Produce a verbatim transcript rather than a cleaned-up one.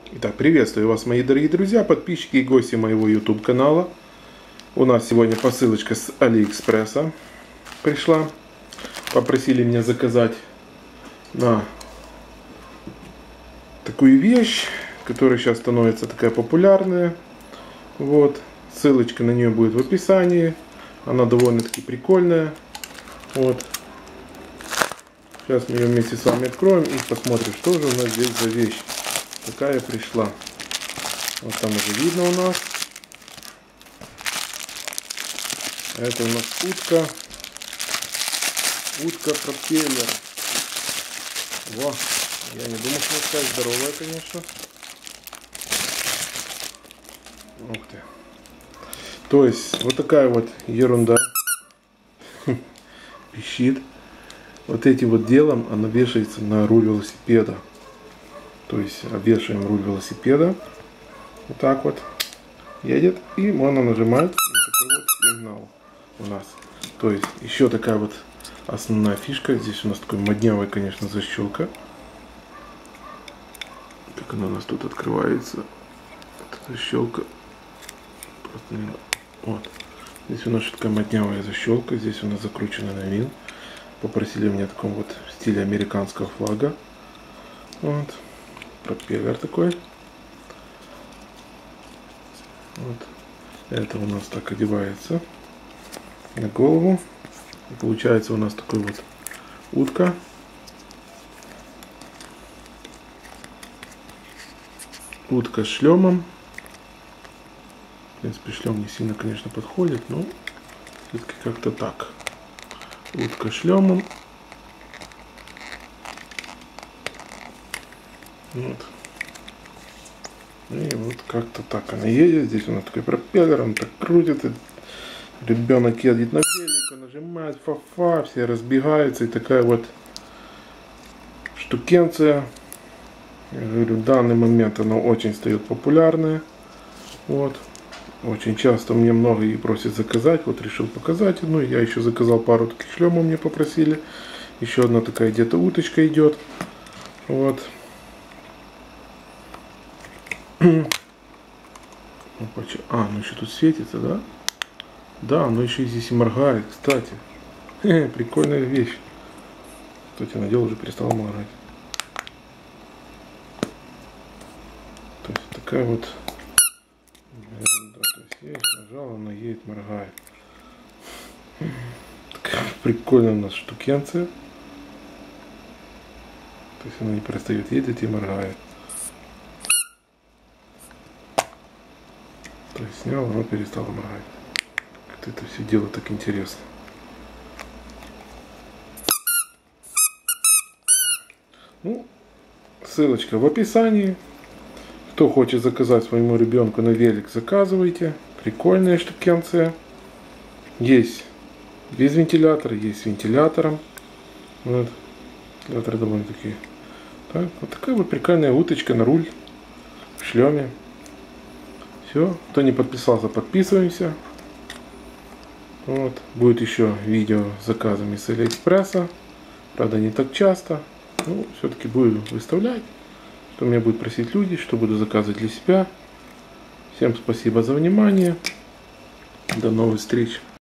Итак, приветствую вас, мои дорогие друзья, подписчики и гости моего YouTube канала. У нас сегодня посылочка с Алиэкспресса пришла. Попросили меня заказать на такую вещь, которая сейчас становится такая популярная. Вот, ссылочка на нее будет в описании. Она довольно-таки прикольная. Вот. Сейчас мы ее вместе с вами откроем и посмотрим, что же у нас здесь за вещь. Какая пришла. Вот там уже видно у нас. Это у нас утка. Утка-пропеллер. Во. Я не думал, что она такая здоровая, конечно. Ух ты. То есть, вот такая вот ерунда. Пищит. Вот этим вот делом она вешается на руль велосипеда. То есть обвешиваем руль велосипеда. Вот так вот. Едет. И можно нажимать. И такой вот сигнал у нас. То есть еще такая вот основная фишка. Здесь у нас такой моднявая, конечно, защелка. Как она у нас тут открывается. Вот эта защелка. Просто не... Вот. Здесь у нас такая моднявая защелка. Здесь у нас закручена на вин. Попросили меня в таком вот стиле американского флага. Вот. Пропеллер такой. Вот. Это у нас так одевается на голову. И получается у нас такой вот утка. Утка с шлемом. В принципе, шлем не сильно, конечно, подходит, но все-таки как-то так. Утка с шлемом. Вот. И вот как-то так она едет. Здесь у нас такой пропеллер, он так крутит. Ребенок едет на велике, нажимает фа-фа, все разбегаются. И такая вот штукенция. Я говорю, в данный момент она очень стает популярная. Вот. Очень часто мне многие просят заказать. Вот решил показать. Ну, я еще заказал пару таких шлемов, мне попросили. Еще одна такая где-то уточка идет. Вот. А, ну еще тут светится, да? Да, оно еще и здесь и моргает, кстати. Хе, прикольная вещь. Кстати, надел, уже перестал моргать. То есть такая вот ерунда. То есть я их нажал, она едет, моргает. Такая прикольная у нас штукенция. То есть она не перестает ездить и моргает. То есть снял, оно перестало моргать. Как-то это все дело так интересно. Ну, ссылочка в описании. Кто хочет заказать своему ребенку на велик, заказывайте. Прикольная штукенция. Есть без вентилятора, есть с вентилятором. Вот. Вентиляторы довольно-таки. Так, вот такая вот прикольная уточка на руль в шлеме. Все, кто не подписался, подписываемся. Вот. Будет еще видео с заказами с Алиэкспресса. Правда, не так часто. Но все-таки буду выставлять. Что меня будут просить люди, что буду заказывать для себя. Всем спасибо за внимание. До новых встреч.